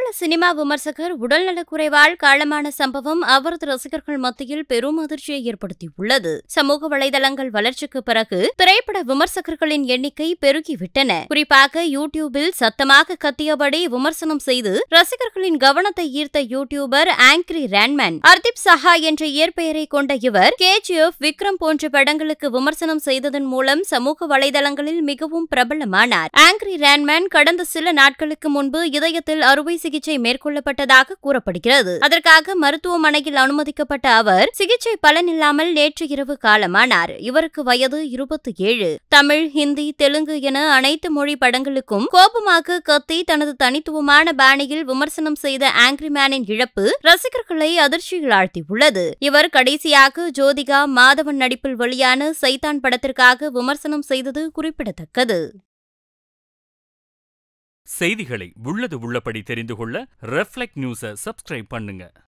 Cinema விமர்சகர் உடல்நலக்குறைவால் காலமான சம்பவம் அவரது ரசிகர்கள் மத்தியில் பெரும் அதிர்ச்சியை ஏற்படுத்தியுள்ளது. சமூக வலைதளங்கள் வளர்ச்சிக்கு பிறகு திரைப்பட விமர்சகர்களின் எண்ணிக்கை பெருகிவிட்டன. குறிப்பாக யூடியூபில் சத்தமாக கத்தியபடி விமர்சனம் செய்து ரசிகர்களின் கவனத்தை ஈர்த்த யூடியூபர் ஆங்கிரி ரேன்மேன். அர்தீப் சஹா என்ற இயற்பெயரை கொண்ட இவர் KGF, விக்ரம் போன்ற படங்களுக்கு விமர்சனம் செய்ததன் மூலம் சமூக வலைதளங்களில் மிகவும் பிரபலமானார். ஆங்கிரி ரேன்மேன் கடந்த சில நாட்களுக்கு முன்பு இதயத்தில் அறுவை சிகிச்சை மேற்கொள்ளப்பட்டதாக கூறப்படுகிறது. அதற்காக மருத்துவமனையில் அனுமதிக்கப்பட்ட அவர் சிகிச்சை பலனில்லாமல் நேற்று இரவு காலமானார். இவருக்கு வயது 27. தமிழ், ஹிந்தி, தெலுங்கு என அனைத்து மொழி படங்களுக்கும் கோபமாக கத்தி தனது தனித்துவமான பாணியில் விமர்சனம் செய்த ஆங்கிரி மேனின் இழப்பு ரசிகர்களை அதிர்ச்சியில் ஆழ்த்தியுள்ளது. இவர் கடைசியாக ஜோதிகா, மாதவன் நடிப்பில் வெளியான சைத்தான் படத்திற்காக விமர்சனம் செய்தது குறிப்பிடத்தக்கது. செய்திகளை உள்ளது உள்ளபடி தெரிந்து கொள்ள ரெஃப்ளெக்ட் நியூஸை சப்ஸ்கிரைப் பண்ணுங்க.